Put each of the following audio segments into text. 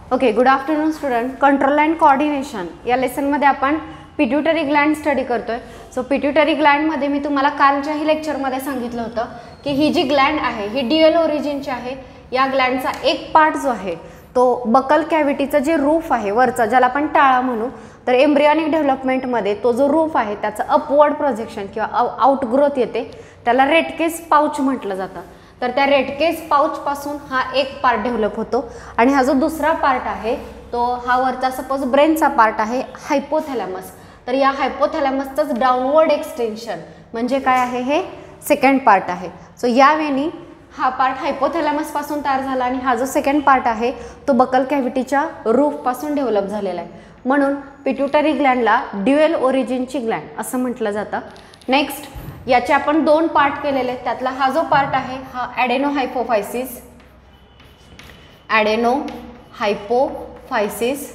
Okay, good afternoon student. Control and coordination या लेसनमध्ये आपण पिट्युटरी ग्लँड स्टडी करतोय. सो पिट्युटरी ग्लँडमध्ये मी तुम्हाला कालच्याही लेक्चरमध्ये सांगितलं होतं की ही जी ग्लँड आहे ही ड्युअल ओरिजिनची आहे. या ग्लँडचा एक पार्ट जो आहे तो बकल कॅव्हिटीचं जे रूफ आहे वरचा, ज्याला आपण टाळा म्हणू, तर एम्ब्रियॉनिक डेव्हलपमेंटमध्ये तो जो रूफ आहे त्याचं अपवर्ड प्रोजेक्शन किंवा आउटग्रोथ येते, त्याला रेटकेस पाऊच म्हटलं जातं. तर त्या रेटकेस पाऊचपासून हा एक पार्ट डेव्हलप होतो आणि हा जो दुसरा पार्ट आहे तो हा वरचा सपोज ब्रेनचा पार्ट आहे हायपोथॅलॅमस. तर या हायपोथॅलॅमसचंच डाऊनवर्ड एक्सटेन्शन म्हणजे काय आहे, हे सेकंड पार्ट आहे. सो यावेळी हा पार्ट हायपोथॅलॅमसपासून तयार झाला आणि हा जो सेकंड पार्ट आहे तो बकल कॅव्हिटीच्या रूफपासून डेव्हलप झालेला आहे. म्हणून पिट्युटरी ग्लँडला ड्युअल ओरिजिनची ग्लँड असं म्हटलं जातं. नेक्स्ट याचे आपण दोन पार्ट केलेले आहेत. त्यातला हा जो पार्ट आहे हा ॲडेनोहायपोफायसिस, ॲडेनोहायपोफायसिस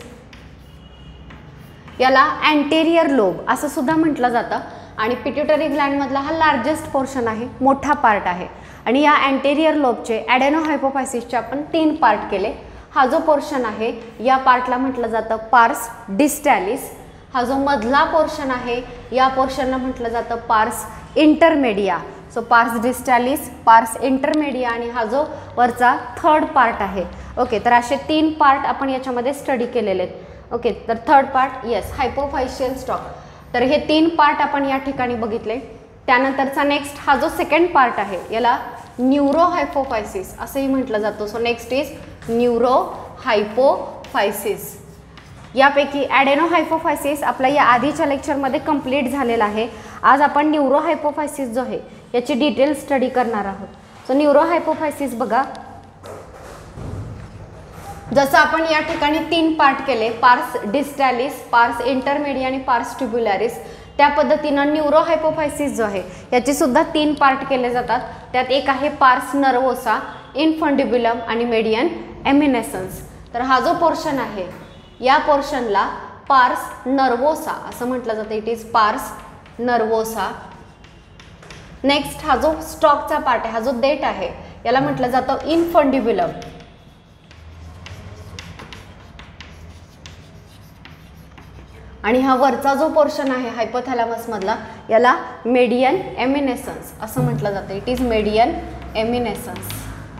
याला अँटेरियर लोब असं सुद्धा म्हटलं जातं. आणि पिट्युटरी ग्लँडमधला हा लार्जेस्ट पोर्शन आहे, मोठा पार्ट आहे. आणि या अँटेरियर लोबचे ॲडेनोहायपोफायसिसचे आपण 3 पार्ट केले. हा जो पोर्शन आहे या पार्टला म्हटलं जातं पार्स डिस्टॅलिस. हा जो मधला पोर्शन आहे या पोर्शनला म्हटलं जातं पार्स इंटरमेडिया. सो पार्स डिस्टॅलिस, पार्स इंटरमेडिया आणि हा जो वरचा थर्ड पार्ट आहे. ओके, तर असे 3 पार्ट आपण याच्यामध्ये स्टडी केलेले आहेत. ओके, तर third part yes hypophyseal stalk. तर हे 3 पार्ट आपण या ठिकाणी बघितले. त्यानंतरचा नेक्स्ट हा जो सेकंड पार्ट आहे याला न्यूरोहायपोफायसिस असंही म्हटलं जातं. So next is neurohypophysis. यापैकी ॲडेनोहायपोफायसिस आपल्या या आधीच्या लेक्चरमध्ये कंप्लीट झालेला आहे. आज आपण न्यूरोहायपोफायसिस जो आहे याची डिटेल स्टडी करणार आहोत. सो न्यूरोहायपोफायसिस बघा, जसं आपण या ठिकाणी 3 पार्ट केले, पार्स डिस्टॅलिस, पार्स इंटरमेडिया आणि पार्स ट्युब्युलॅरिस, त्या पद्धतीनं न्यूरोहायपोफायसिस जो आहे याचे सुद्धा 3 पार्ट केले जातात. त्यात एक आहे पार्स नर्वोसा, इन्फंडिब्युलम आणि मेडियन एमिनेसन्स. तर हा जो पोर्शन आहे या पोर्शनला पार्स नर्वोसा असं म्हटलं जातं. It is pars nervosa. Next हा जो स्टॉकचा पार्ट आहे, हा जो देठ आहे याला म्हटलं जातं इन्फंडिब्युलम. आणि हा वरचा जो पोर्शन आहे हायपोथॅलॅमस मधला याला मेडियन एमिनेसन्स असं म्हटलं जातं. It is median eminence.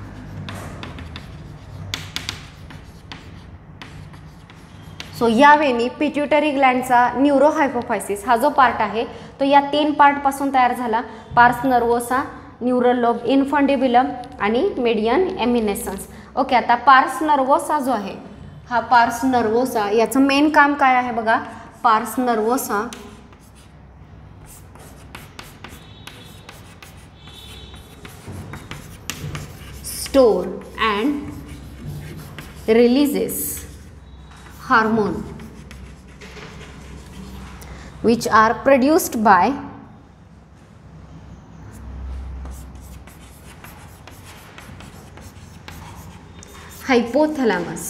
So यावेळी पिट्युटरी ग्लँडचा न्यूरोहायपोफायसिस हा जो पार्ट आहे तो या 3 पार्टपासून तयार झाला, पार्स नर्वोसा, न्यूरल लोब, इन्फंडिब्युलम आणि मेडियन एमिनेसन्स. ओके, आता पार्स नर्वोसा जो आहे हा पार्स नर्वोसा याचं मेन काम काय आहे बघा. Pars nervosa store and releases hormone which are produced by hypothalamus.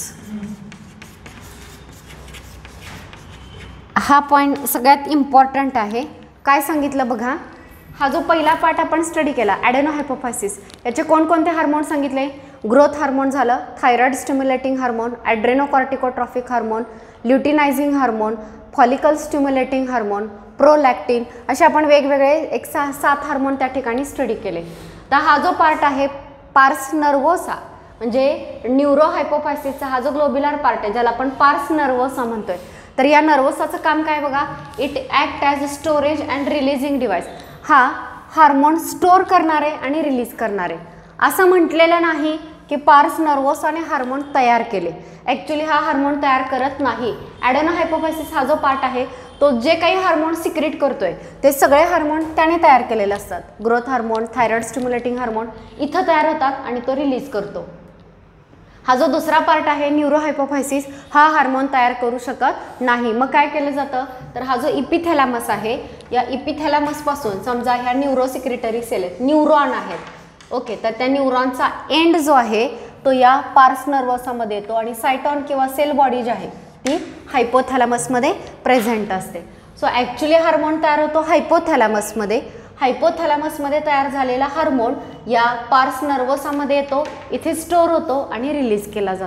हा पॉइंट सगळ्यात इम्पॉर्टंट आहे. काय सांगितलं बघा, हा जो पहिला पार्ट आपण स्टडी केला ॲडेनोहायपोफायसिस याचे कोणकोणते हार्मोन सांगितले. ग्रोथ हार्मोन झालं, thyroid stimulating hormone, adrenocorticotrophic hormone, luteinising hormone, follicle stimulating hormone, prolactin, असे आपण वेगवेगळे एक 7 हार्मोन त्या ठिकाणी स्टडी केले. तर हा जो पार्ट आहे पार्स नर्वोसा म्हणजे न्यूरोहायपोफायसिसचा हा जो ग्लोब्युलर पार्ट आहे ज्याला आपण पार्स नर्वोसा म्हणतोय, तर या नर्वोसाचं काम काय बघा, it act as storage and releasing device. हा हार्मोन स्टोअर करणारे आणि रिलीज करणारे. असं म्हटलेलं नाही की पार्स नर्वोसाने हार्मोन तयार केले. ॲक्च्युली हा हार्मोन तयार करत नाही. ॲडेनोहायपोफायसिस हा जो पार्ट आहे तो जे काही हार्मोन सिक्रेट करतोय ते सगळे हार्मोन त्याने तयार केलेले असतात. Growth hormone, thyroid stimulating hormone इथं तयार होतात आणि तो रिलीज करतो. हा जो दुसरा पार्ट आहे न्यूरोहायपोफायसिस हा हार्मोन तयार करू शकत नाही. मग काय केलं जातं, तर हा जो इपिथॅलॅमस आहे या इपिथॅलॅमसपासून समजा ह्या न्यूरोसिक्रेटरी सेल आहेत, न्यूरॉन आहेत. ओके, तर त्या न्यूरॉनचा एंड जो आहे तो या पार्स नर्वोसामध्ये येतो आणि सायटॉन किंवा सेल बॉडी जी आहे ती हायपोथॅलॅमसमध्ये प्रेझेंट असते. सो ॲक्च्युली हार्मोन तयार होतो हायपोथॅलॅमसमध्ये. हायपोथॅलॅमसमध्ये तयार झालेला हार्मोन या पार्स नर्वोसामध्ये येतो, इथे स्टोअर होतो आणि रिलीज केला जातो.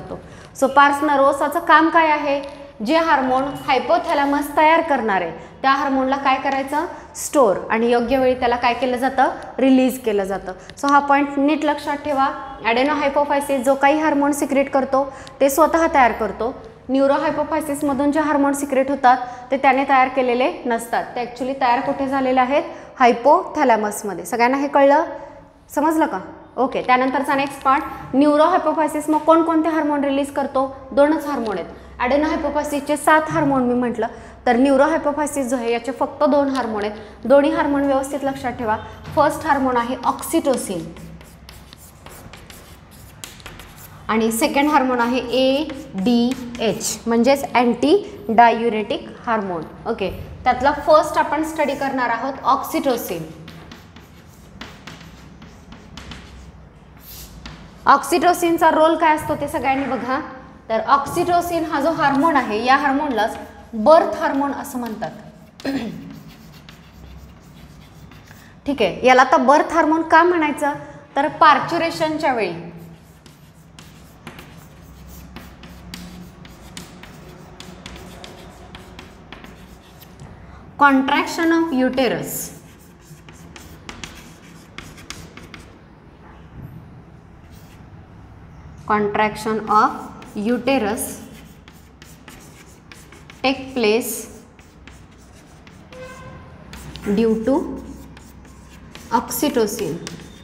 सो पार्स नर्वोसाचं काम काय आहे, जे हार्मोन हायपोथॅलॅमस तयार करणार आहे त्या हार्मोनला काय करायचं, स्टोअर, आणि योग्य वेळी त्याला काय केलं जातं, रिलीज केलं जातं. सो हा पॉईंट नीट लक्षात ठेवा. ॲडेनोहायपोफायसिस जो काही हार्मोन सिक्रेट करतो ते स्वतः तयार करतो. न्यूरोहायपोफायसिसमधून जे हार्मोन सिक्रेट होतात ते त्याने तयार केलेले नसतात, ते ॲक्च्युली तयार कुठे झालेले आहेत, हायपोथॅलॅमसमध्ये. सगळ्यांना हे कळलं, समजलं का? ओके. त्यानंतरचा नेक्स्ट पार्ट, न्यूरोहायपोफायसिस मग कोणकोणते हार्मोन रिलीज करतो, 2च हार्मोन आहेत. ॲडेनोहायपोफायसिसचे 7 हार्मोन मी म्हटलं, तर न्यूरोहायपोफायसिस जो आहे याचे फक्त 2 हार्मोन आहेत. दोन्ही हार्मोन व्यवस्थित लक्षात ठेवा. फर्स्ट हार्मोन आहे ऑक्सिटोसिन आणि सेकंड हार्मोन आहे ADH म्हणजेच अँटी डायुरेटिक हार्मोन. ओके. त्यातला फर्स्ट आपण स्टडी करणार आहोत ऑक्सिटोसिन. ऑक्सिटोसिनचा रोल काय असतो ते सगळ्यांनी बघा. तर ऑक्सिटोसिन हा जो हार्मोन आहे या हार्मोनलाच बर्थ हार्मोन असं म्हणतात. ठीक आहे. याला आता बर्थ हार्मोन का म्हणायचं, तर पार्च्युरेशनच्या वेळी contraction of uterus, contraction of uterus take place due to oxytocin.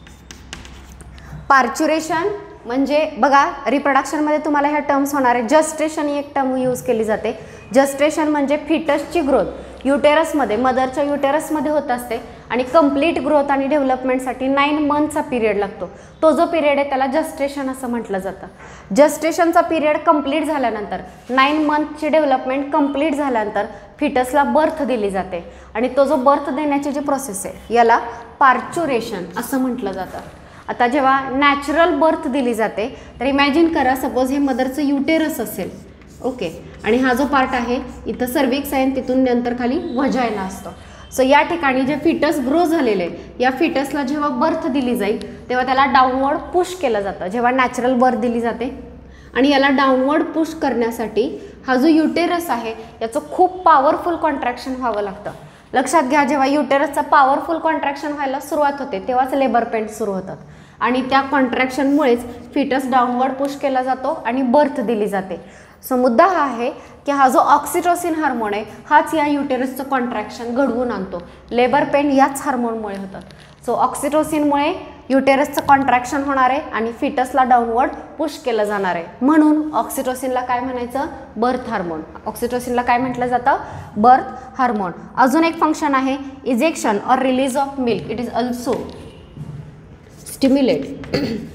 पार्च्युरेशन म्हणजे बघा रिप्रोडक्शनमध्ये तुम्हाला ह्या टर्म्स होणार आहे. जस्टेशन ही एक टर्म यूज केली जाते. जस्टेशन म्हणजे फिटसची ग्रोथ युटेरसमध्ये, मदरच्या युटेरसमध्ये होत असते आणि कंप्लीट ग्रोथ आणि डेव्हलपमेंटसाठी 9 मंथचा पिरियड लागतो. तो जो पिरियड आहे त्याला जस्टेशन असं म्हटलं जातं. जस्टेशनचा पिरियड कंप्लीट झाल्यानंतर 9 मंथची डेव्हलपमेंट कंप्लीट झाल्यानंतर फिटसला बर्थ दिली जाते आणि तो जो बर्थ देण्याची जी प्रोसेस आहे याला पार्च्युरेशन असं म्हटलं जातं. आता जेव्हा नॅचरल बर्थ दिली जाते तर इमॅजिन करा, सपोज हे मदरचं युटेरस असेल. ओके. आणि हा जो पार्ट आहे इथं सर्विक्स आहे, तिथून नंतर खाली व्हजायना असतो. सो या ठिकाणी जे फिटस ग्रो झालेले या फिटसला जेव्हा बर्थ दिली जाईल तेव्हा त्याला डाऊनवर्ड पुश केलं जातं, जेव्हा नॅचरल बर्थ दिली जाते. आणि याला डाऊनवर्ड पुश करण्यासाठी हा जो युटेरस आहे याचं खूप पॉवरफुल कॉन्ट्रॅक्शन व्हावं लागतं. लक्षात घ्या, जेव्हा युटेरसचं पॉवरफुल कॉन्ट्रॅक्शन व्हायला सुरुवात होते तेव्हाच लेबर पेन सुरू होतात आणि त्या कॉन्ट्रॅक्शनमुळेच फिटस डाऊनवर्ड पुश केला जातो आणि बर्थ दिली जाते. सो मुद्दा हा आहे की हा जो ऑक्सिटोसिन हार्मोन आहे हाच या युटेरसचं कॉन्ट्रॅक्शन घडवून आणतो. लेबर पेन याच हार्मोनमुळे होतात. सो ऑक्सिटोसिनमुळे युटेरसचं कॉन्ट्रॅक्शन होणार आहे आणि फिटसला डाऊनवर्ड पुश केलं जाणार आहे. म्हणून ऑक्सिटोसिनला काय म्हणायचं, बर्थ हार्मोन. ऑक्सिटोसिनला काय म्हटलं जातं, बर्थ हार्मोन. अजून एक फंक्शन आहे इजेक्शन और release of milk. It is also stimulate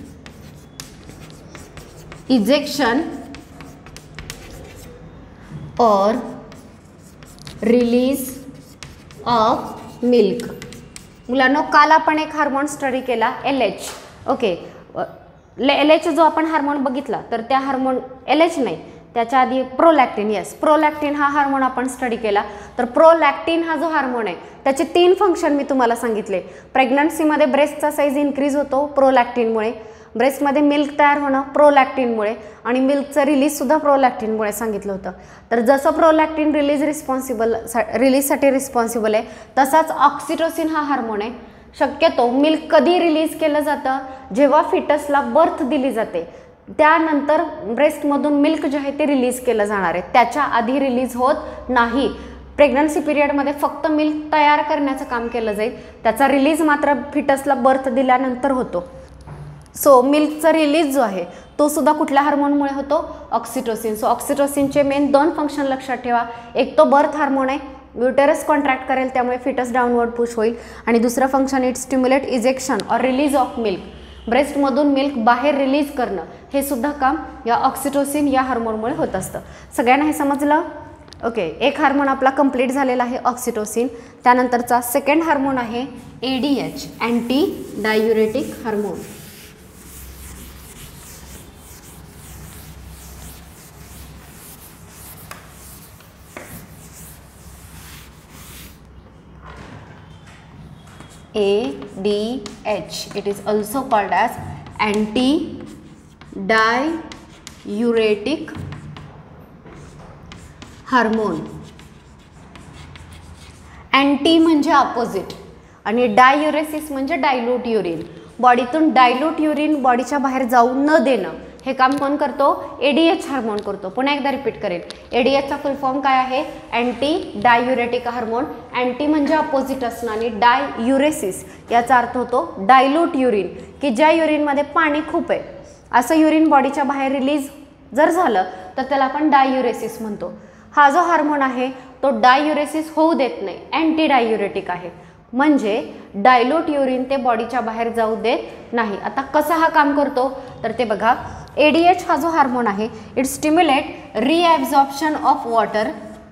ejection और रिलीज ऑफ मिल्क. मुलांनो काल आपण एक हार्मोन स्टडी केला LH. ओके. LH जो आपण हार्मोन बघितला तर त्या हार्मोन LH नाही, त्याच्या आधी प्रोलॅक्टिन. येस, प्रोलॅक्टिन हा हार्मोन आपण स्टडी केला. तर प्रोलॅक्टिन हा जो हार्मोन आहे त्याचे 3 फंक्शन मी तुम्हाला सांगितले. प्रेग्नन्सीमध्ये ब्रेस्टचा साईज इन्क्रीज होतो प्रोलॅक्टिनमुळे, ब्रेस्टमध्ये मिल्क तयार होणं प्रोलॅक्टिनमुळे, आणि मिल्कचं रिलीजसुद्धा प्रोलॅक्टिनमुळे सांगितलं होतं. तर जसं प्रोलॅक्टिन रिलीजसाठी रिस्पॉन्सिबल आहे तसाच ऑक्सिटोसिन हा हार्मोन आहे. शक्यतो मिल्क कधी रिलीज केलं जातं, जेव्हा फिटसला बर्थ दिली जाते त्यानंतर ब्रेस्टमधून मिल्क जे आहे ते रिलीज केलं जाणार आहे, त्याच्या आधी रिलीज होत नाही. प्रेग्नन्सी पिरियडमध्ये फक्त मिल्क तयार करण्याचं काम केलं जाईल, त्याचा रिलीज मात्र फिटसला बर्थ दिल्यानंतर होतो. सो मिल्कचा रिलीज जो आहे तो सुद्धा कुठल्या हार्मोनमुळे होतो, ऑक्सिटोसिन. सो ऑक्सिटोसिनचे मेन 2 फंक्शन लक्षात ठेवा. एक तो बर्थ हार्मोन आहे, युटेरस कॉन्ट्रॅक्ट करेल त्यामुळे फिटस डाऊनवर्ड पुश होईल, आणि दुसरं फंक्शन इट स्टिम्युलेट इजेक्शन और रिलीज ऑफ मिल्क. ब्रेस्टमधून मिल्क बाहेर रिलीज करणं हे सुद्धा काम या ऑक्सिटोसिन या हार्मोनमुळे होत असतं. सगळ्यांना हे समजलं? ओके. एक हार्मोन आपला कंप्लीट झालेला आहे ऑक्सिटोसिन. त्यानंतरचा सेकंड हार्मोन आहे ADH, anti diuretic hormone. ADH. It is also called as anti-diuretic युरेटिक हार्मोन. अँटी म्हणजे अपोजिट आणि डाययुरेसिस म्हणजे डायल्यूट युरिन. बॉडीतून डायल्यूट युरिन बॉडीच्या बाहेर जाऊ न देणं हे काम कोण करतो? ADH हार्मोन करतो. पुन्हा एकदा रिपीट करेल. ADHचा फुल फॉर्म काय आहे? Anti diuretic hormone. अँटी म्हणजे अपोजिट असणं आणि डाययुरेसिस याचा अर्थ होतो डायल्यूट युरिन, की ज्या युरिनमध्ये पाणी खूप आहे असं युरिन बॉडीच्या बाहेर रिलीज जर झालं तर त्याला आपण डाययुरेसिस म्हणतो. हा जो हार्मोन आहे तो डाययुरेसिस होऊ देत नाही, अँटी डाययुरेटिक आहे, म्हणजे डायल्यूट युरिन ते बॉडीच्या बाहेर जाऊ देत नाही. आता कसा हा काम करतो तर ते बघा. ADH हा जो हार्मोन आहे it stimulate reabsorption of water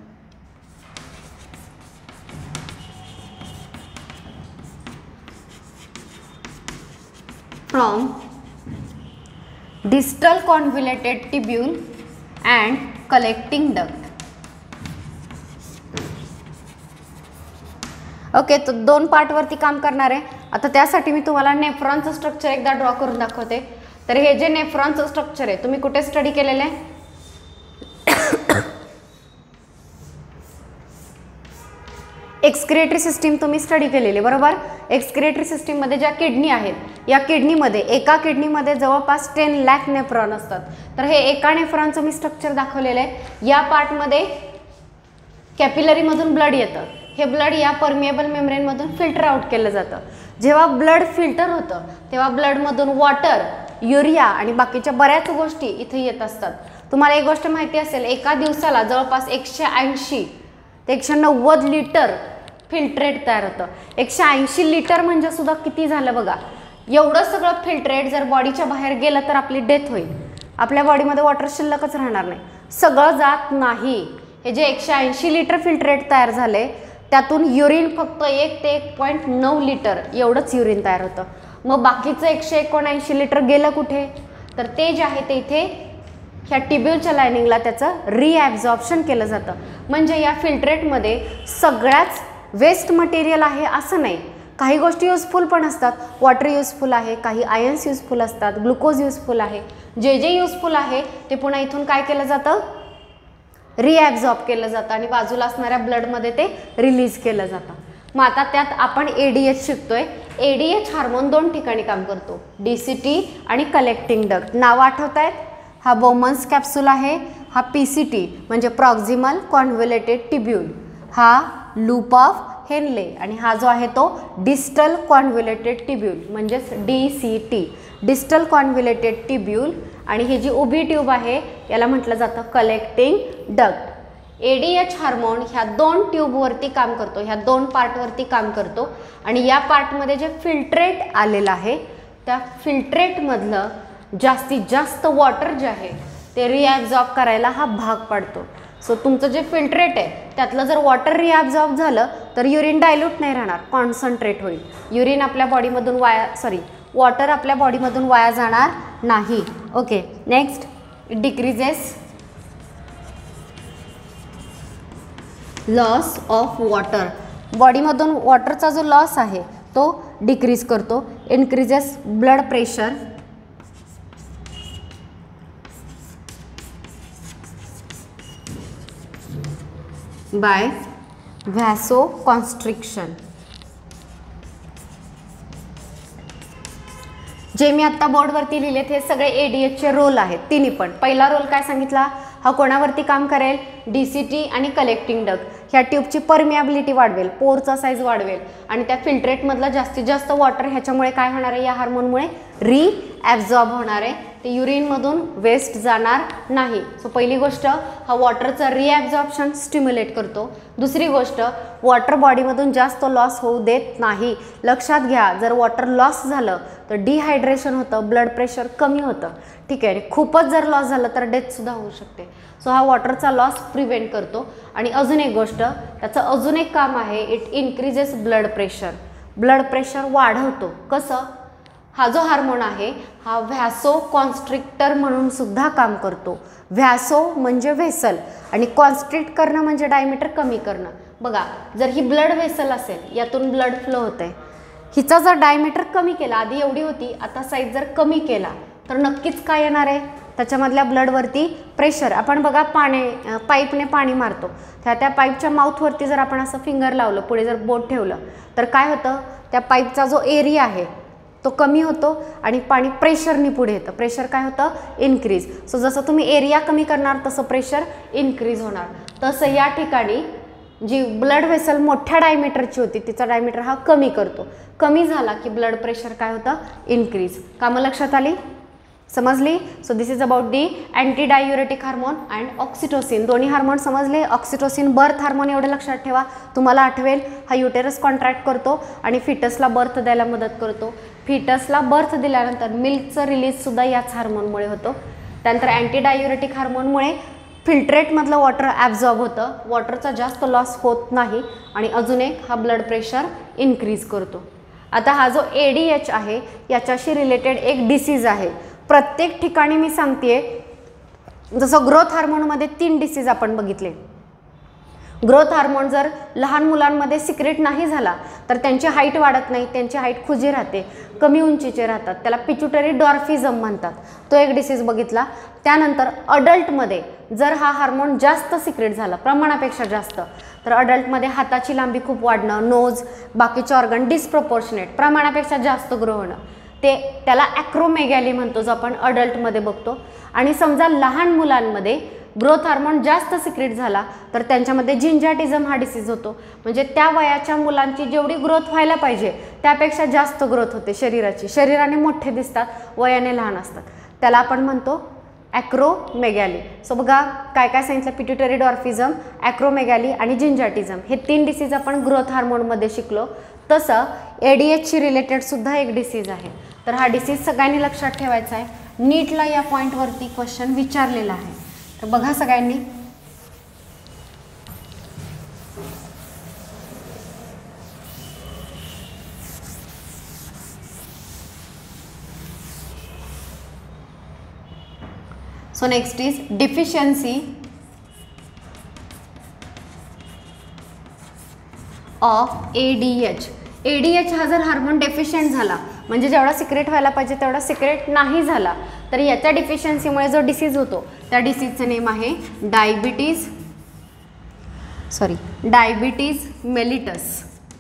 from distal convoluted tubule and collecting duct. Okay, तर 2 पार्टवरती काम करणार आहे. आता त्यासाठी मी तुम्हाला नेफ्रॉनचं स्ट्रक्चर एकदा ड्रॉ करून दाखवते. तर हे जे नेफ्रॉनचं स्ट्रक्चर आहे तुम्ही कुठे स्टडी केलेलं आहे? एक्सक्रिएटरी सिस्टीम तुम्ही स्टडी केलेली बरोबर. एक्सक्रिएटरी सिस्टीममध्ये ज्या किडनी आहेत या किडनीमध्ये एका किडनीमध्ये जवळपास 10 लाख नेफ्रॉन असतात. तर हे एका नेफ्रॉनचं मी स्ट्रक्चर दाखवलेलं आहे. या पार्टमध्ये कॅपिलरीमधून ब्लड येतं. हे ब्लड या परमिएबल मेम्ब्रेनमधून फिल्टर आउट केलं जातं. जेव्हा ब्लड फिल्टर होतं तेव्हा ब्लडमधून वॉटर, युरिया आणि बाकीच्या बऱ्याच गोष्टी इथे येत असतात. तुम्हाला एक गोष्ट माहिती असेल, एका दिवसाला जवळपास 180 ते 190 लिटर फिल्ट्रेट तयार होतं. 180 लिटर म्हणजे सुद्धा किती झालं बघा. एवढं सगळं फिल्ट्रेट जर बॉडीच्या बाहेर गेलं तर आपली डेथ होईल. आपल्या बॉडीमध्ये वॉटर शिल्लकच राहणार नाही, सगळं जात नाही. हे जे 180 लिटर फिल्ट्रेट तयार झाले त्यातून युरिन फक्त 1 ते 1.9 लिटर एवढंच युरिन तयार होतं. मग बाकीचं 179 लिटर गेलं कुठे? तर ते जे आहे ते इथे ह्या ट्यूब्यूलच्या लायनिंगला त्याचं रिॲब्झॉर्प्शन केलं जातं. म्हणजे या फिल्ट्रेटमध्ये सगळ्याच वेस्ट मटेरियल आहे असं नाही. काही गोष्टी युजफुल पण असतात. वॉटर युजफुल आहे, काही आयन्स युजफुल असतात, ग्लुकोज युजफुल आहे. जे जे युजफुल आहे ते पुन्हा इथून काय केलं जातं? रिॲब्झॉर्ब केलं जातं आणि बाजूला असणाऱ्या ब्लडमध्ये ते रिलीज केलं जातं. मग आता त्यात आपण ADH शिकतोय. ADH हार्मोन 2 ठिकाणी काम करतो, DCT आणि कलेक्टिंग डक्ट. नाव आठवत आहेत? हा बोमन्स कॅप्सूल आहे, हा PCT म्हणजे प्रॉक्झिमल कॉन्व्होल्युटेड ट्यूब्यूल, हा लूप ऑफ हेनले आणि हा जो आहे तो डिस्टल कॉन्व्होल्युटेड ट्यूब्यूल म्हणजेच DCT, डिस्टल कॉन्व्होल्युटेड ट्यूब्यूल. आणि ही जी उभी ट्यूब आहे याला म्हटलं जातं कलेक्टिंग डक्ट. ADH हार्मोन ह्या 2 ट्यूबवरती काम करतो, ह्या 2 पार्टवरती काम करतो. आणि या पार्टमध्ये जे फिल्ट्रेट आलेलं आहे त्या फिल्ट्रेटमधलं जास्तीत जास्त वॉटर जे आहे ते रिॲब्झॉर्ब करायला हा भाग पाडतो. सो तुमचं जे फिल्ट्रेट आहे त्यातलं जर वॉटर रिॲब्झॉर्ब झालं तर युरिन डायल्यूट नाही राहणार, कॉन्सन्ट्रेट होईल. युरिन आपल्या बॉडीमधून वॉटर आपल्या बॉडीमधून वाया जाणार नाही. Okay, next, decreases loss of water. बॉडीमधून वॉटरचा जो लॉस आहे तो डिक्रीज करतो. Increases blood pressure by vasoconstriction. जे मी आत्ता बोर्डवरती लिहिलेत हे सगळे ADHचे रोल आहेत तिन्ही पण. पहिला रोल काय सांगितला? हा कोणावरती काम करेल? DCT आणि कलेक्टिंग डक्ट. ह्या ट्यूबची परमिएबिलिटी वाढवेल, पोरचा साईज वाढवेल आणि त्या फिल्ट्रेटमधला जास्तीत जास्त वॉटर ह्याच्यामुळे काय होणार आहे? या हार्मोनमुळे रिॲब्झॉर्ब होणार आहे, ते युरिनमधून वेस्ट जाणार नाही. सो पहिली गोष्ट, हा वॉटरचं रिॲब्झॉर्प्शन स्टिम्युलेट करतो. दुसरी गोष्ट, वॉटर बॉडीमधून जास्त लॉस होऊ देत नाही. लक्षात घ्या, जर वॉटर लॉस झालं तर डिहायड्रेशन होतं, ब्लड प्रेशर कमी होतं, ठीक आहे. आणि खूपच जर लॉस झालं तर डेथसुद्धा होऊ शकते. सो हा वॉटरचा लॉस प्रिव्हेंट करतो. आणि अजून एक गोष्ट, त्याचं अजून एक काम आहे, it increases blood pressure. Blood pressure वाढवतो. कसं? हा जो हार्मोन आहे हा व्हॅसोकॉन्स्ट्रिक्टर म्हणून सुद्धा काम करतो. व्हॅसो म्हणजे व्हेसल आणि कॉन्स्ट्रिक्ट करणं म्हणजे डायमीटर कमी करणं. बघा, जर ही ब्लड व्हेसल असेल, यातून ब्लड फ्लो होते, हिचा जर डायमीटर कमी केला, आधी एवढी होती आता साईज जर कमी केला तर नक्कीच काय येणार आहे? त्याच्यामधल्या ब्लडवरती प्रेशर, आपण बघा पाईपने पाणी मारतो, त्या पाईपच्या माउथवरती जर आपण असं फिंगर लावलं, पुढे जर बोट ठेवलं तर काय होतं, त्या पाईपचा जो एरिया आहे तो कमी होतो आणि पाणी प्रेशरनी पुढे येतं, प्रेशर काय होतं, इन्क्रीज. सो जसं तुम्ही एरिया कमी करणार तसं प्रेशर इन्क्रीज होणार. तसं या ठिकाणी जी ब्लड व्हेसल मोठ्या डायमीटरची होती तिचा डायमीटर हा कमी करतो, कमी झाला की ब्लड प्रेशर काय होतं, इन्क्रीज. कामं लक्षात आली, समजली. So this is about the anti diuretic hormone and oxytocin. दोन्ही हार्मोन समजले. ऑक्सिटोसिन बर्थ हार्मोन एवढं लक्षात ठेवा, तुम्हाला आठवेल हा युटेरस कॉन्ट्रॅक्ट करतो आणि फिटसला बर्थ द्यायला मदत करतो. फिटसला बर्थ दिल्यानंतर मिल्कचं रिलीजसुद्धा याच हार्मोनमुळे होतो. त्यानंतर अँटी डायुरेटिक हार्मोनमुळे फिल्ट्रेटमधलं वॉटर ॲब्झॉर्ब होतं, वॉटरचा जास्त लॉस होत नाही आणि अजून एक हा ब्लड प्रेशर इन्क्रीज करतो. आता हा जो ADH आहे याच्याशी रिलेटेड एक डिसीज आहे. प्रत्येक ठिकाणी मी सांगते, जसं ग्रोथ हार्मोनमध्ये 3 डिसीज आपण बघितले. ग्रोथ हार्मोन जर लहान मुलांमध्ये सिक्रेट नाही झाला तर त्यांची हाईट वाढत नाही, त्यांची हाईट खुजी राहते, कमी उंचीचे राहतात, त्याला पिट्युटरी डॉर्फिझम म्हणतात, तो एक डिसीज बघितला. त्यानंतर अडल्टमध्ये जर हा हार्मोन जास्त सिक्रेट झाला, प्रमाणापेक्षा जास्त, तर अडल्टमध्ये हाताची लांबी खूप वाढणं, नोज, बाकीचे ऑर्गन डिस्प्रपोर्शनेट प्रमाणापेक्षा जास्त ग्रो होणं, त्याला ॲक्रोमेगॅली म्हणतो, जो आपण अडल्टमध्ये बघतो. आणि समजा लहान मुलांमध्ये ग्रोथ हार्मोन जास्त सिक्रेट झाला तर त्यांच्यामध्ये जिंजाटिझम हा डिसीज होतो, म्हणजे त्या वयाच्या मुलांची जेवढी ग्रोथ व्हायला पाहिजे त्यापेक्षा जास्त ग्रोथ होते शरीराची, शरीराने मोठे दिसतात, वयाने लहान असतात, त्याला आपण म्हणतो ॲक्रोमेगॅली. सो बघा काय काय सांगितलं, पिट्युटरी डॉर्फिझम, ॲक्रोमेगॅली आणि जिंजाटिझम, हे 3 डिसीज आपण ग्रोथ हार्मोनमध्ये शिकलो. तसं ADHशी रिलेटेडसुद्धा एक डिसीज आहे. तर हा डिसीज सगळ्यांनी लक्षात ठेवायचा आहे. नीटला या पॉईंटवरती क्वेश्चन विचारलेला आहे, तर बघा सगळ्यांनी. So next is deficiency of ADH. ADH हा जर हार्मोन डेफिशियंट झाला, म्हणजे जेवढा सिक्रेट व्हायला पाहिजे तेवढा सिक्रेट नाही झाला, तर याच्या डिफिशियन्सीमुळे जो डिसीज होतो त्या डिसीजचं नेम आहे डायबिटीज मेलिटस.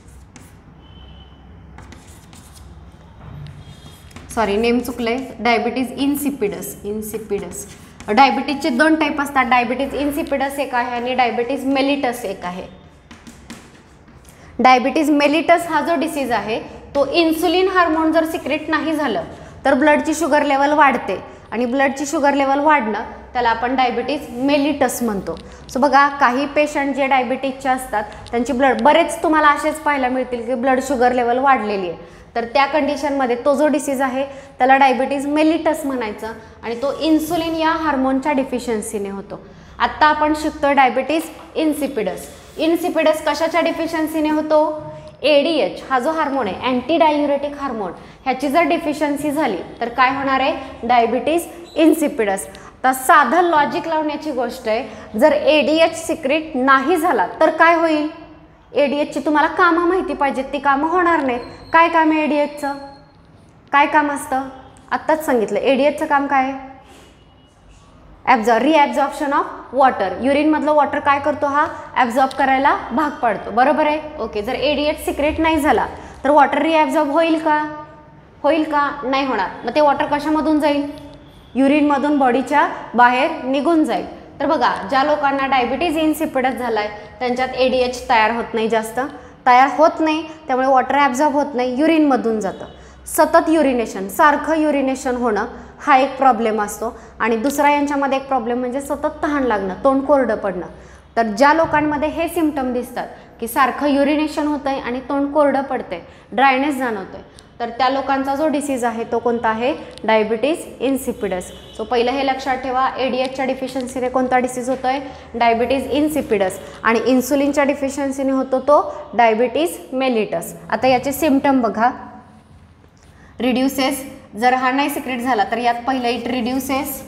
नेम चुकलंय, डायबिटीज इन्सिपिडस. डायबिटीजचे 2 टाईप असतात, डायबिटीज इन्सिपिडस एक आहे आणि डायबिटीज मेलिटस एक आहे. डायबिटीज मेलिटस हा जो डिसीज आहे तो इन्सुलिन हार्मोन जर सिक्रेट नाही झालं तर ब्लडची शुगर लेवल वाढते आणि ब्लडची शुगर लेवल वाढणं त्याला आपण डायबिटीज मेलिटस म्हणतो. सो बघा काही पेशंट जे डायबिटीजचे असतात त्यांची बरेच तुम्हाला असेच पाहायला मिळतील की ब्लड शुगर लेवल वाढलेली आहे, तर त्या कंडिशनमध्ये तो जो डिसीज आहे त्याला डायबिटीज मेलिटस म्हणायचं आणि तो इन्सुलिन या हार्मोनच्या डिफिशियन्सीने होतो. आत्ता आपण शिकतो डायबिटीज इन्सिपिडस. इन्सिपिडस कशाच्या डिफिशियन्सीने होतो, ADH हा जो हार्मोन आहे अँटी डायुरेटिक हार्मोन, ह्याची जर डिफिशियन्सी झाली तर काय होणार आहे, डायबिटीज इन्सिपिडस. तर साधं लॉजिक लावण्याची गोष्ट आहे, जर ADH सिक्रेट नाही झाला तर काय होईल, ADHची तुम्हाला कामं माहिती पाहिजेत, ती कामं होणार नाहीत. काय काम आहे ADHचं, काय काम असतं, आत्ताच सांगितलं. ADHचं काम काय आहे, रिॲब्झॉर्प्शन ऑफ वॉटर. युरिनमधलं वॉटर काय करतो, हा ॲब्झॉर्ब करायला भाग पाडतो, बरोबर आहे. ओके, जर ADH सिक्रेट नाही झाला तर वॉटर रिॲब्झॉर्ब होईल का, नाही होणार. मग ते वॉटर कशामधून जाईल, युरिनमधून बॉडीच्या बाहेर निघून जाईल. तर बघा ज्या लोकांना डायबिटीज इन्सिपिडस झाला आहे त्यांच्यात ADH तयार होत नाही, जास्त तयार होत नाही, त्यामुळे वॉटर ॲब्झॉर्ब होत नाही, युरिनमधून जातं. सतत युरिनेशन, सारखं युरिनेशन होणं हा एक प्रॉब्लेम असतो. आणि दुसरा यांच्यामध्ये एक प्रॉब्लेम म्हणजे सतत तहान लागणं, तोंड कोरडं पडणं. तर ज्या लोकांमध्ये हे सिम्पटम दिसतात की सारखं युरिनेशन होतं आहे आणि तोंड कोरडं पडतंय, ड्रायनेस जाणवतं आहे, तर त्या लोकांचा जो डिसीज आहे तो कोणता आहे, डायबिटीज इन्सिपिडस. सो पहिलं हे लक्षात ठेवा, ADHच्या डिफिशियन्सीने कोणता डिसीज होतो आहे, डायबिटीज इन्सिपिडस. आणि इन्सुलिनच्या डिफिशियन्सीने होतो तो डायबिटीज मेलिटस. आता याचे सिम्पटम बघा, रिड्युसेस, जर हा नाही सिक्रेट झाला तर यात पहिलं इट रिड्युसेस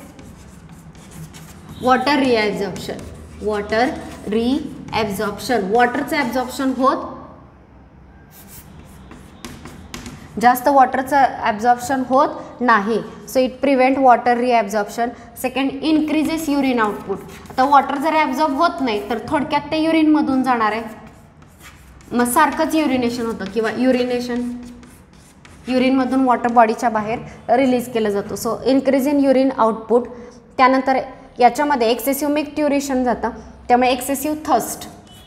वॉटर रिॲब्झॉर्प्शन. वॉटरचं ॲब्झॉर्प्शन होत जास्त वॉटरचं ॲब्झॉर्प्शन होत नाही. So it prevent water reabsorption. Second, increases urine output. आता वॉटर जर ॲब्झॉर्ब होत नाही तर थोडक्यात ते युरिनमधून जाणार आहे, मग सारखंच युरिनेशन होतं किंवा युरिनमधून वॉटर बॉडीच्या बाहेर रिलीज केलं जातं. So increase in urine output. त्यानंतर याच्यामध्ये एक्सेसिव्ह मिक्ट्युरेशन जातं, त्यामुळे एक्सेसिव्ह थर्स्ट,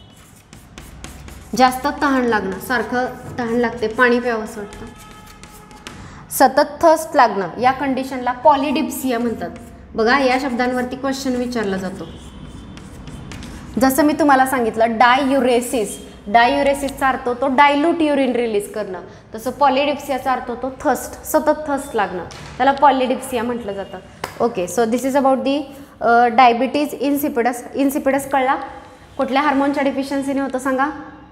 जास्त तहान लागणं, सारखं तहान लागते, पाणी प्यावं असं वाटतं. सतत थर्स्ट लागणं या कंडिशनला पॉलिडिप्सिया म्हणतात. बघा या शब्दांवरती क्वेश्चन विचारला जातो. जसं मी तुम्हाला सांगितलं डाययुरेसिस, डाययुरेसिसचा अर्थ तो डायल्यूट युरिन रिलीज करणं, तसं पॉलिडिप्सियाचा अर्थ तो थर्स्ट, सतत थर्स्ट लागणं, त्याला पॉलिडिप्सिया म्हटलं जातं. Okay, so this is about the diabetes insipidus. Insipidus कळला, कुठल्या हार्मोनच्या डिफिशियन्सीने होतं सांगा?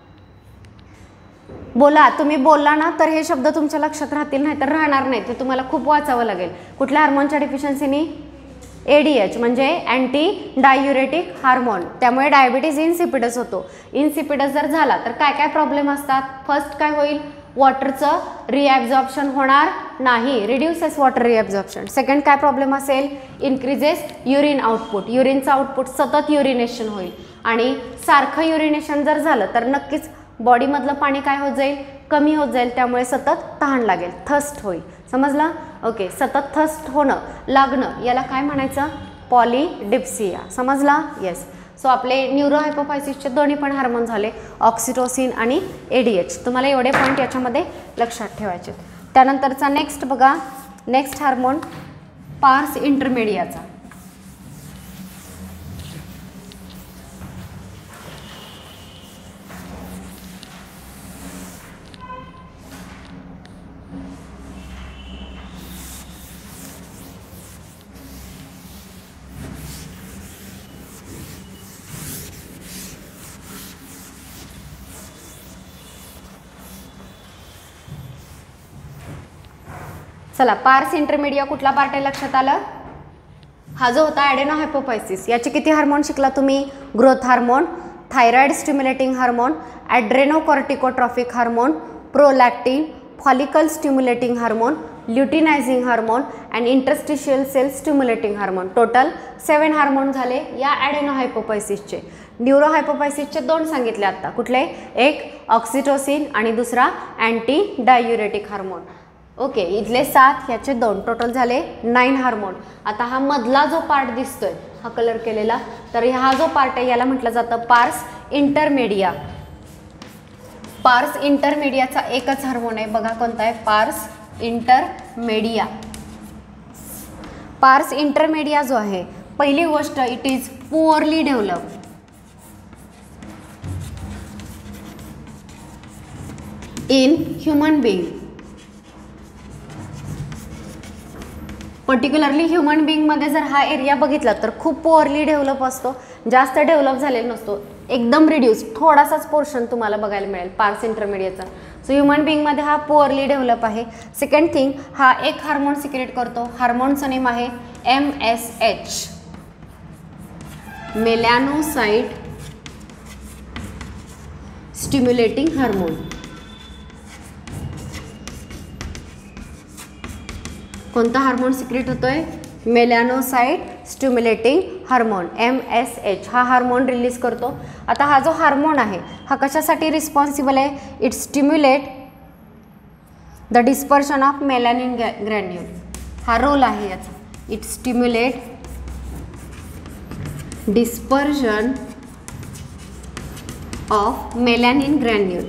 बोला, तुम्ही बोलला ना तर हे शब्द तुमच्या लक्षात राहतील, नाही तर राहणार नाही, ते तुम्हाला खूप वाचावं लागेल. कुठल्या हार्मोनच्या डिफिशियन्सीने? ADH म्हणजे अँटी डायुरेटिक हार्मोन. त्यामुळे डायबिटीज इन्सिपिडस होतो. इन्सिपिडस जर झाला तर काय काय प्रॉब्लेम असतात? फर्स्ट काय होईल? वॉटरचं रिॲब्झॉर्प्शन होणार नाही, रिड्युसेस वॉटर रिॲब्झॉर्प्शन. सेकंड काय प्रॉब्लेम असेल? इन्क्रीजेस युरिन आउटपुट, युरिनचं आउटपुट सतत युरिनेशन होईल. आणि सारखं युरिनेशन जर झालं तर नक्कीच बॉडीमधलं पाणी काय होत जाईल? कमी होत जाईल, त्यामुळे सतत तहान लागेल, थर्स्ट होईल. समजला? ओके, सतत थर्स्ट होणं, लागणं, याला काय म्हणायचं? पॉलिडिप्सिया. समजला? येस. सो आपले न्यूरोहायपोफायसिसचे दोन्ही पण हार्मोन झाले, ऑक्सिटोसिन आणि ADH. तुम्हाला एवढे पॉईंट याच्यामध्ये लक्षात ठेवायचे. त्यानंतरचा नेक्स्ट बघा, नेक्स्ट हार्मोन पार्स इंटरमेडियाचा. चला, पार्स इंटरमीडिया कुठला पार्ट आहे लक्षात आलं? हा जो होता ॲडेनोहायपोफायसिस. याचे किती हार्मोन शिकला तुम्ही? Growth hormone, thyroid stimulating hormone, adrenocorticotrophic hormone, prolactin, follicle stimulating hormone, luteinising hormone and interstitial cell stimulating hormone. Total 7 hormone झाले या ॲडेनोहायपोफायसिसचे. न्यूरोहायपोफायसिसचे 2 सांगितले आता. कुठले? एक ऑक्सिटोसिन आणि दुसरा अँटी डायुरेटिक हार्मोन. ओके, इथले 7, याचे 2, टोटल झाले 9 हार्मोन. आता हा मधला जो पार्ट दिसतोय, हा कलर केलेला, तर हा जो पार्ट आहे याला म्हटलं जातं पार्स इंटरमेडिया. पार्स इंटरमेडियाचा एकच हार्मोन आहे, बघा कोणता आहे? पार्स इंटरमेडिया. पार्स इंटरमेडिया जो आहे, पहिली गोष्ट it is poorly developed. In human being, particularly human बीइंगमध्ये जर हा एरिया बघितला तर खूप पुअरली डेव्हलप असतो, जास्त डेव्हलप झालेला नसतो, एकदम रिड्यूस, थोडासाच पोर्शन तुम्हाला बघायला मिळेल पार्स इंटरमिडिएटचा. सो ह्युमन बीइंगमध्ये हा पुअरली डेव्हलप आहे. सेकंड थिंग, हा एक हार्मोन सिक्रेट करतो, हार्मोनचं नेम आहे MSH, मेलॅनोसाइट स्टिम्युलेटिंग हार्मोन. कोणता हार्मोन सिक्रेट होतोय? Melanocyte stimulating hormone, MSH. हा हार्मोन रिलीज करतो. आता हा जो हार्मोन आहे हा कशासाठी रिस्पॉन्सिबल आहे? It stimulate the dispersion of melanin granule. हा रोल आहे याचा. It stimulate dispersion of melanin granule.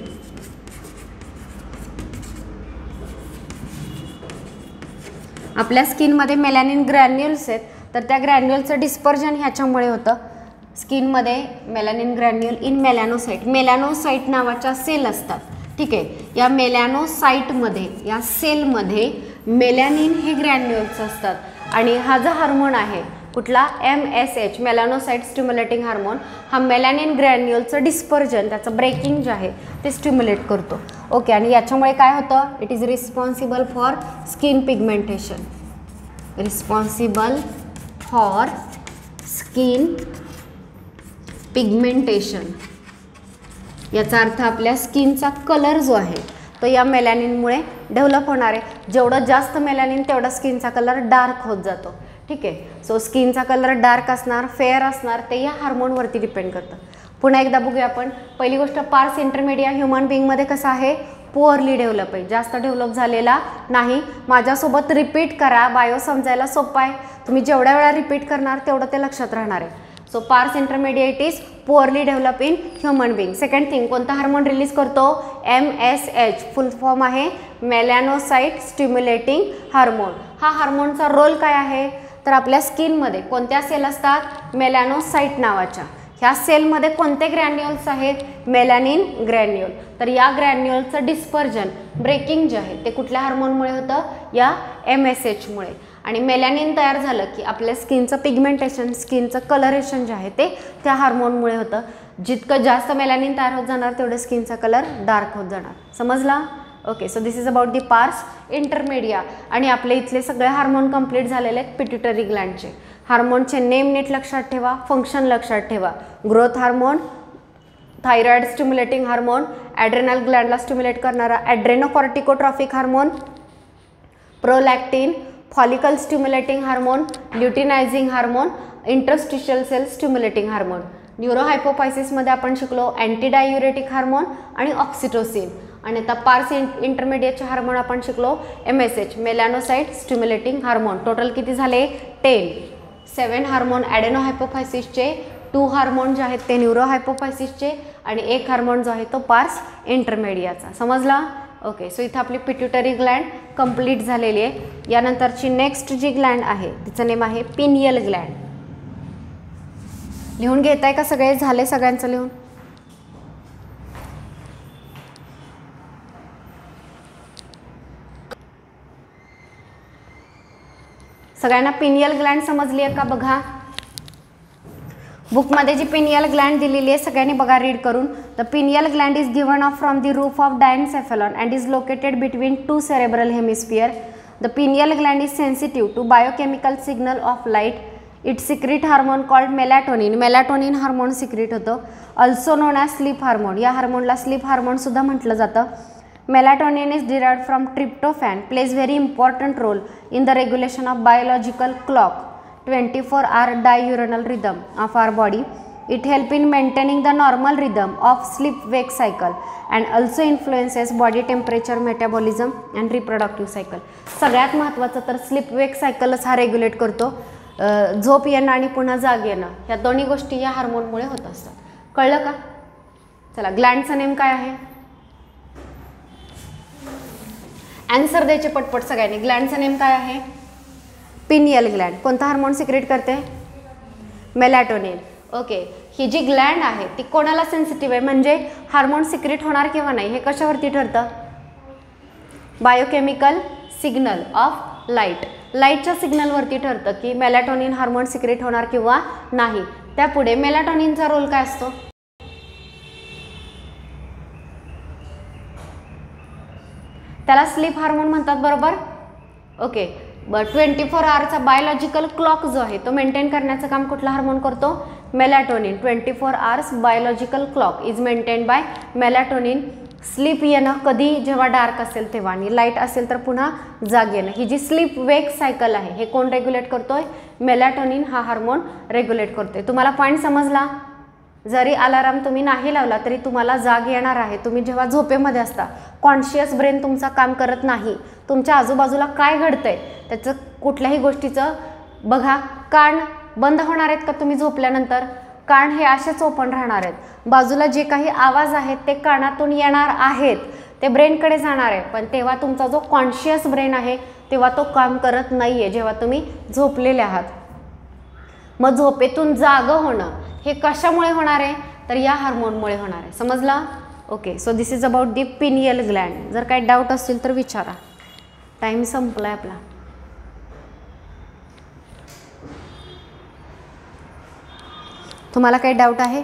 आपल्या स्किनमध्ये मेलॅनिन ग्रॅन्युल्स आहेत, तर त्या ग्रॅन्युलचं डिस्पर्जन ह्याच्यामुळे होतं. स्किनमध्ये melanin granule in melanocyte, melanocyte नावाच्या सेल असतात, ठीक आहे. या मेलॅनोसाइटमध्ये, या सेलमध्ये मेलॅनिन हे ग्रॅन्युल्स असतात. आणि हा जो हार्मोन आहे कुठला? MSH, मेलॅनोसाइट स्टिम्युलेटिंग हार्मोन, हा मेलॅनिन ग्रॅन्युलचं डिस्पर्जन, त्याचं ब्रेकिंग जे आहे ते स्टिम्युलेट करतो. ओके, आणि याच्यामुळे काय होतं? It is responsible for skin pigmentation, responsible for skin pigmentation. याचा अर्थ आपल्या स्किनचा कलर जो आहे तो या मेलॅनिनमुळे डेव्हलप होणार आहे. जेवढं जास्त मेलॅनिन तेवढा स्किनचा कलर डार्क होत जातो. ठीक आहे. सो स्किनचा कलर डार्क असणार, फेअर असणार, ते या हार्मोनवरती डिपेंड करतं. पुन्हा एकदा बघूया आपण. पहिली गोष्ट, पार्स इंटरमीडिया ह्युमन बिंगमध्ये कसं आहे, पुअरली डेव्हलप आहे, जास्त डेव्हलप झालेला नाही. माझ्यासोबत रिपीट करा, बायो समजायला सोपं आहे. तुम्ही जेवढ्या वेळा रिपीट करणार तेवढं ते लक्षात राहणार आहे. So pars intermediate is poorly develop in human being. Second thing, कोणता हार्मोन रिलीज करतो, MSH, फुल फॉर्म आहे मेलॅनोसाइट स्टिम्युलेटिंग हार्मोन. हा हार्मोनचा रोल काय आहे, तर आपल्या स्किनमध्ये कोणत्या सेल असतात, मेलॅनोसाइट नावाच्या. ह्या सेलमध्ये कोणते ग्रॅन्युअल्स आहेत, मेलॅनिन ग्रॅन्युअल. तर या ग्रॅन्युअलचं डिस्पर्जन, ब्रेकिंग जे आहे ते कुठल्या हार्मोनमुळे होतं, या MSH मुळे. आणि मेलॅनिन तयार झालं की आपल्या स्किनचं पिगमेंटेशन, स्किनचं कलरेशन जे आहे ते त्या हार्मोनमुळे होतं. जितकं जास्त मेलॅनिन तयार होत जाणार तेवढं स्किनचा कलर डार्क होत जाणार. समजला? Okay. So this is about the pars intermedia. आणि आपले इथले सगळे हार्मोन कंप्लीट झालेले आहेत पिट्युटरी ग्लँडचे. हार्मोनचे नेम नीट लक्षात ठेवा, फंक्शन लक्षात ठेवा. Growth hormone, thyroid stimulating hormone, adrenal ग्लँडला स्टिम्युलेट करणारा adrenocorticotrophic hormone, prolactin, follicle stimulating hormone, luteinising hormone, interstitial cell stimulating hormone. न्यूरोहायपोपायसिसमध्ये आपण शिकलो अँटीडायुरेटिक हार्मोन आणि ऑक्सिटोसिन. आणि आता पार्स इंटरमिडिएटचे हार्मोन आपण शिकलो MSH, melanocyte stimulating hormone. Total किती झाले, 10. 7 हार्मोन ॲडेनोहायपोफायसिसचे, 2 हार्मोन जे आहेत ते न्यूरोहायपोफायसिसचे, आणि 1 हार्मोन जो आहे तो पार्स इंटरमिडियाचा. समजला? ओके. सो इथं आपली पिट्युटरी ग्लँड कंप्लीट झालेली आहे. यानंतरची नेक्स्ट जी ग्लँड आहे तिचं नेम आहे पिनियल ग्लँड. लिहून घेताय का सगळे? झाले सगळ्यांचं लिहून? सगळ्यांना पिनियल ग्लँड समजली आहे का बघा. बुकमध्ये जी पिनियल ग्लँड दिलेली आहे सगळ्यांनी बघा रीड करून. The pineal gland is given off from the roof of diencephalon and is located between 2 cerebral hemisphere. The pineal gland is sensitive to biochemical signal of light. It secrete hormone called melatonin. Melatonin hormone secrete होतं. Also known as sleep hormone. या हार्मोनला sleep hormone सुद्धा म्हटलं जातं. Melatonin is derived from tryptophan, plays very important role in the regulation of biological clock, 24-hour diurnal rhythm of our body. It helps in maintaining the normal rhythm of sleep-wake cycle and also influences body temperature, metabolism and reproductive cycle. सगळ्यात महत्त्वाचं तर sleep wake सायकलच हा regulate करतो. झोप येणं आणि पुन्हा जाग येणं ह्या दोन्ही गोष्टी या हार्मोनमुळे होत असतात. कळलं का? चला, ग्लँडचं नेम काय आहे? आन्सर द्यायचे पटपट सगळ्यांनी. ग्लँडचं नेम काय आहे? Pineal gland. कोणता हार्मोन सिक्रेट करते? मेलॅटोनिन. ओके. ही जी ग्लँड आहे ती कोणाला सेन्सिटिव्ह आहे, म्हणजे हार्मोन सिक्रेट होणार किंवा नाही हे कशावरती ठरतं? Biochemical signal of light. लाईटच्या सिग्नलवरती ठरतं की मेलॅटोनिन हार्मोन सिक्रेट होणार किंवा नाही. त्यापुढे मेलॅटोनिनचा रोल काय असतो? त्याला स्लीप हार्मोन म्हणतात, बरोबर? ओके. 24 आवरचा बायोलॉजिकल क्लॉक जो आहे तो मेंटेन करण्याचं काम कुठला हार्मोन करतो? Melatonin. 24 hours biological clock is maintain by melatonin. Sleep येणं कधी, जेव्हा डार्क असेल तेव्हा, आणि लाईट असेल तर पुन्हा जाग येणं. ही जी स्लीप वेक सायकल आहे हे कोण रेग्युलेट करतोय? मेलॅटोनिन हा हार्मोन रेग्युलेट करतोय. तुम्हाला पॉईंट समजला? जरी अलाराम तुम्ही नाही लावला तरी तुम्हाला जाग येणार आहे. तुम्ही जेव्हा झोपेमध्ये असता, कॉन्शियस ब्रेन तुमचा काम करत नाही. तुमच्या आजूबाजूला काय घडतंय त्याचं कुठल्याही गोष्टीचं बघा. कान बंद होणार आहेत का तुम्ही झोपल्यानंतर? कान हे असेच ओपन राहणार आहेत. बाजूला जे काही आवाज आहेत ते कानातून येणार आहेत, ते ब्रेनकडे जाणार आहे. पण तेव्हा तुमचा जो कॉन्शियस ब्रेन आहे तेव्हा तो काम करत नाही आहे, जेव्हा तुम्ही झोपलेले आहात. मग झोपेतून जागं होणं हे कशामुळे होणार आहे? तर या हार्मोनमुळे होणार आहे. समजला? Okay. So this is about the pineal gland. जर काही डाऊट असतील तर विचारा. टाईम संपला आहे आपला. तुम्हाला काही डाऊट आहे?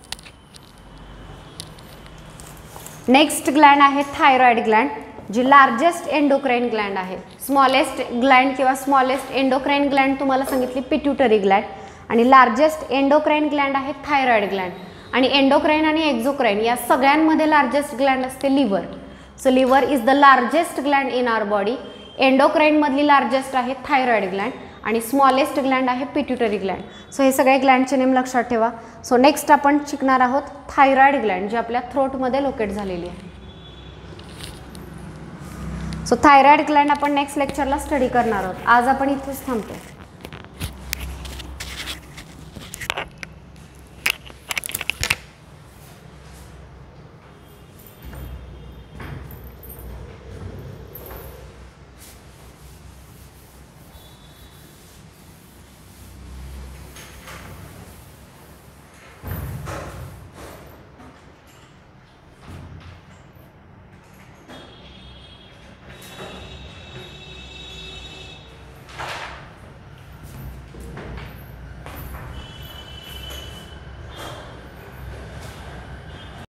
नेक्स्ट ग्लँड आहे थायरॉइड ग्लँड, जी लार्जेस्ट एंडोक्राइन ग्लँड आहे. स्मॉलेस्ट ग्लँड किंवा स्मॉलेस्ट एंडोक्राइन ग्लँड तुम्हाला सांगितली पिट्युटरी ग्लँड, आणि लार्जेस्ट एंडोक्राइन ग्लँड आहे थायरॉइड ग्लँड. आणि एंडोक्राइन आणि एक्झोक्राइन या सगळ्यांमध्ये लार्जेस्ट ग्लँड असते liver. So liver is the largest gland in our body. एंडोक्राईनमधली लार्जेस्ट आहे थायरॉइड ग्लँड आणि स्मॉलेस्ट ग्लँड आहे पिट्युटरी ग्लँड. सो हे सगळे ग्लँडचे नेम लक्षात ठेवा. सो नेक्स्ट आपण शिकणार आहोत थायरॉइड ग्लँड जी आपल्या थ्रोटमध्ये लोकेट झालेली आहे. सो थायरॉइड ग्लँड आपण नेक्स्ट लेक्चरला स्टडी करणार आहोत. आज आपण इथेच थांबतो.